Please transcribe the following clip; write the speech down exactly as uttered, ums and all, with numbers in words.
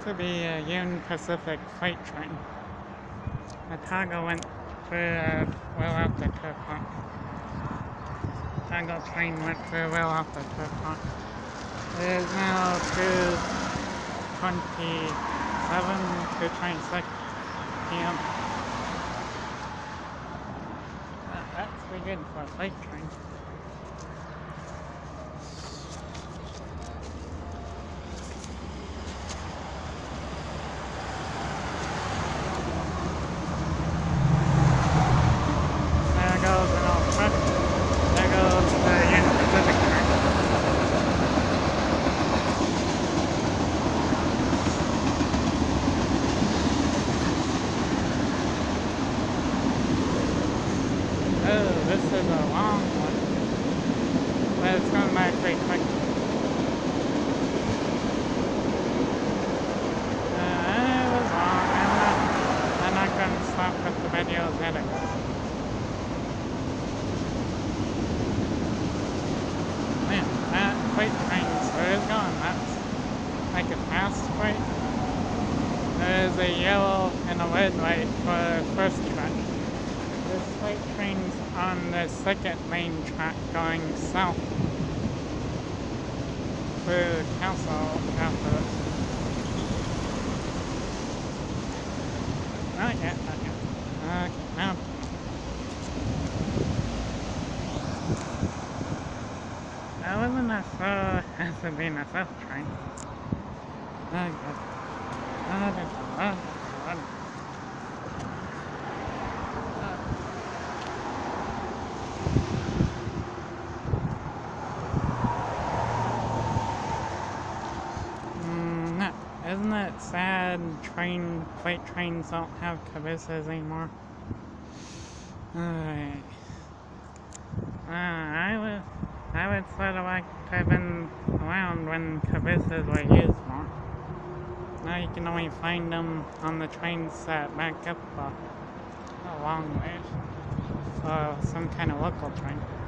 to be a Union Pacific freight train. A cargo went through uh, well after two o'clock. Cargo train went through well after two o'clock. It is now two twenty-seven, two twenty-six p m Uh, that's pretty good for a freight train. There goes an old truck. There goes the Union Pacific train. Oh, this is a long one. But it's going by pretty quick. Uh, it was long. I'm not, I'm not going to stop with the videos anyway. Man, that freight train is going. That's like a fast freight. There's a yellow and a red light for the first track. This freight train's on the second lane track going south through Castle after this. Not yet, not yet. Okay, now. That wasn't as slow as it being a south train. Oh, good. Oh, good. Oh, good. Isn't it sad train, freight trains don't have cabooses anymore? Alright. Uh, I would, I would sort of like to have been around when cabooses were used more. Now you can only find them on the trains that back up a, a long way. Or some kind of local train.